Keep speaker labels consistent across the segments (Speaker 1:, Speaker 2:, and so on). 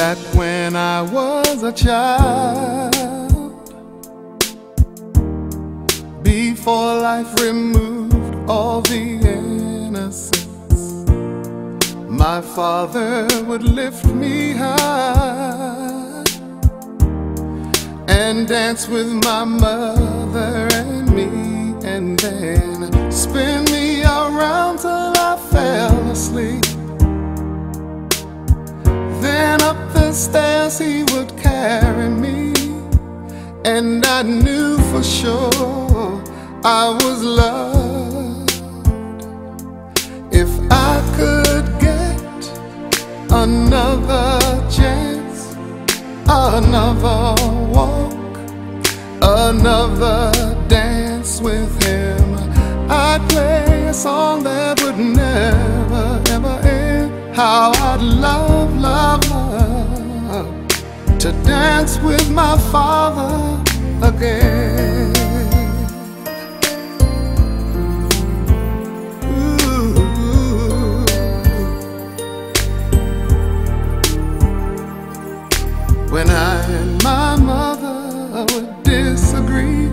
Speaker 1: that when I was a child, before life removed all the innocence, my father would lift me high and dance with my mother and me, and then spin me around till I fell asleep. Then up the stairs he would carry me, and I knew for sure I was loved. If I could get another chance, another walk, another dance with him, I'd play a song that would never ever end. How I'd love, love, love to dance with my father again. Ooh. When I and my mother would disagree,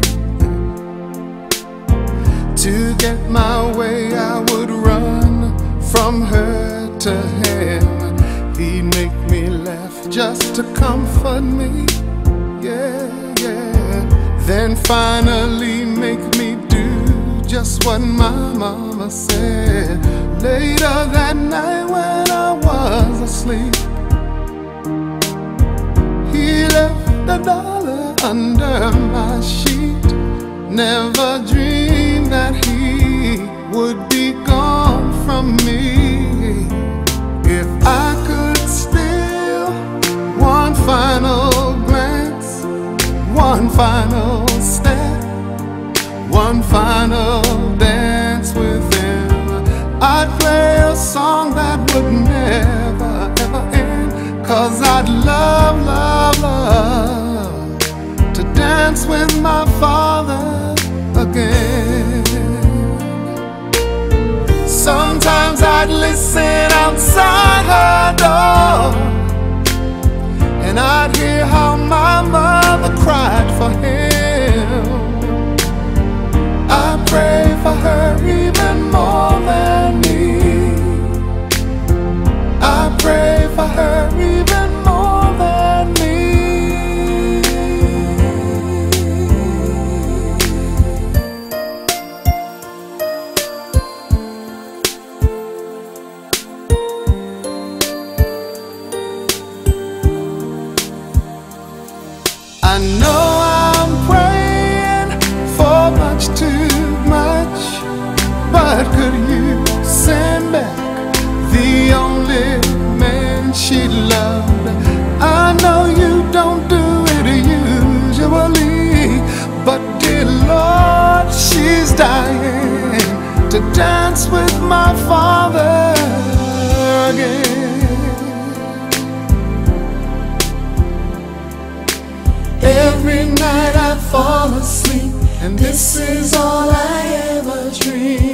Speaker 1: to get my way I would run from her to him. He'd make me laugh just to comfort me, yeah, yeah. Then finally make me do just what my mama said. Later that night when I was asleep, he left $1 under my sheet. Never dreamed that he would be gone from me. If I could steal one final glance, one final step, one final dance with him, I'd play a song that would never ever end. 'Cause I'd love, love, love to dance with my father again. Sometimes I'd listen outside her door, and I'd hear how my mother cried for him. I pray for her even more than me. I pray for her even more than me. I know I'm praying for much too much, but could you send back the only man she loved? I know you don't do it usually, but dear Lord, she's dying to dance with my father again. Every night I fall asleep, and this is all I ever dream.